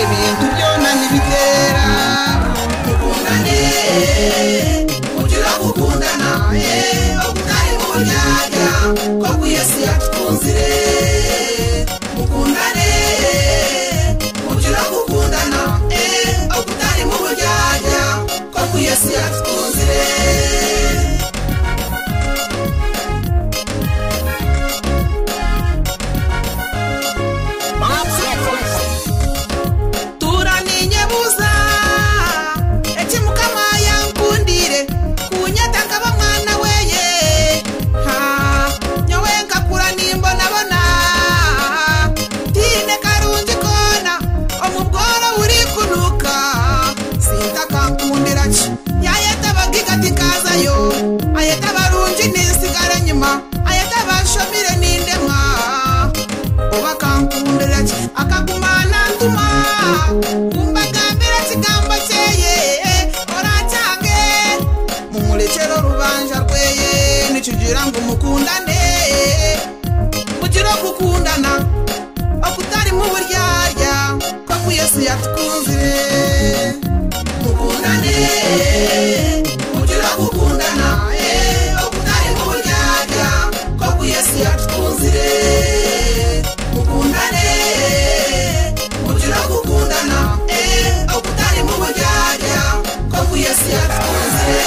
ibintu byona nibitera mukundane mugira gukundana okutari mu buryarya ko ku Yesu yatukunzire mukundane mugira gukundana okutari mu buryarya ko ku Yesu yatukunzire akagumana ntuma kumbagambira kigambo cyeye oracange mumurekero rubanja rweye nicugira ngo mukundane kugira gukundana okutari mu buryarya ko ku Yesu yatukunzire mukundane kugira gukundana okutari mu buryarya ko ku Yesu yatukunzire mukundane mugira gukundana okutari mu buryarya ko ku Yesu yatukunzire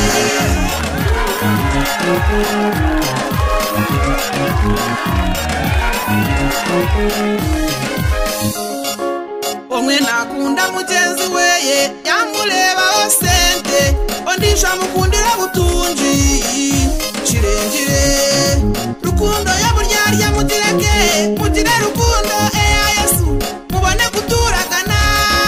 omwe nakunda mugenzi weye yamurebaho sente ondisha mukundira butunji kirengire rukundo yaburyarya mutireke mugire rukundo ya Yesu mubone kuturagana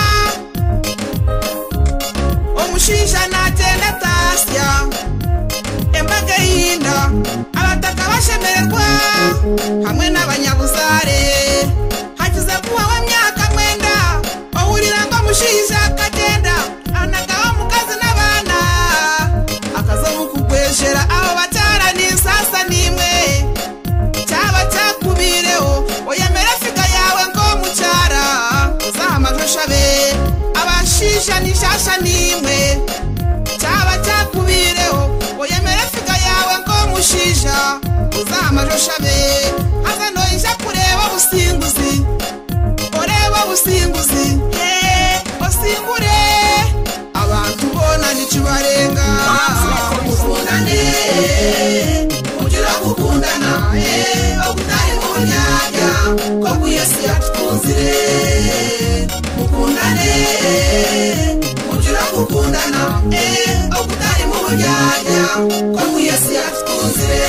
omushisha nagenda tasya embaga yinda abataka bashemererwa hamwe n'abanyabuzare hakize kuwa w'imyaka mwenda ohurira ngo mushisha kagenda anagaho mukazi n'abana akaza mukugweshera aho bacara n'isasa nimwe cyaba cyakubireho oyemera fika yawe ngo mucara uzahamajoshabe abashisha nishasha nimwe cyaba cyakubireho oyemera fika yawe ngo mushisha uzahamajoshabe azano isha kureba businguzi oreba businguzi osingure abantu bona nikibarenga mukundane mugira gukundana okutari mu buryarya ko ku Yesu yatukunzire mukundane mugira gukundana okutari mu buryarya ko ku Yesu yatukunzire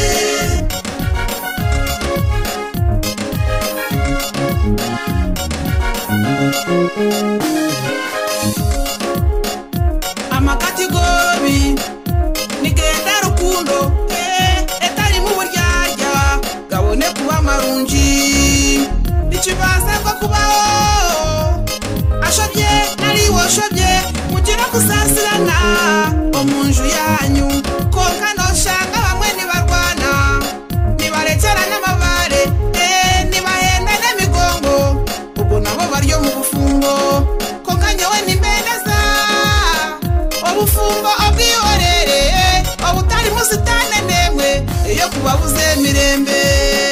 amakati gobi nigenda rukundo etari mu buryarya gabone kuba marungi ikibaza ko kubaho ashobye nari woshobye mugira kusasirana omunju yanyu konka noshanga bamwe nibarwana nibarekera n'amabare nibahenda n'emigongo ubwo nabo baryo mu bufungo konka nyewe nimbendeza obufungo obwihorere obutari musitane nemwe iyo kubabuze mirembe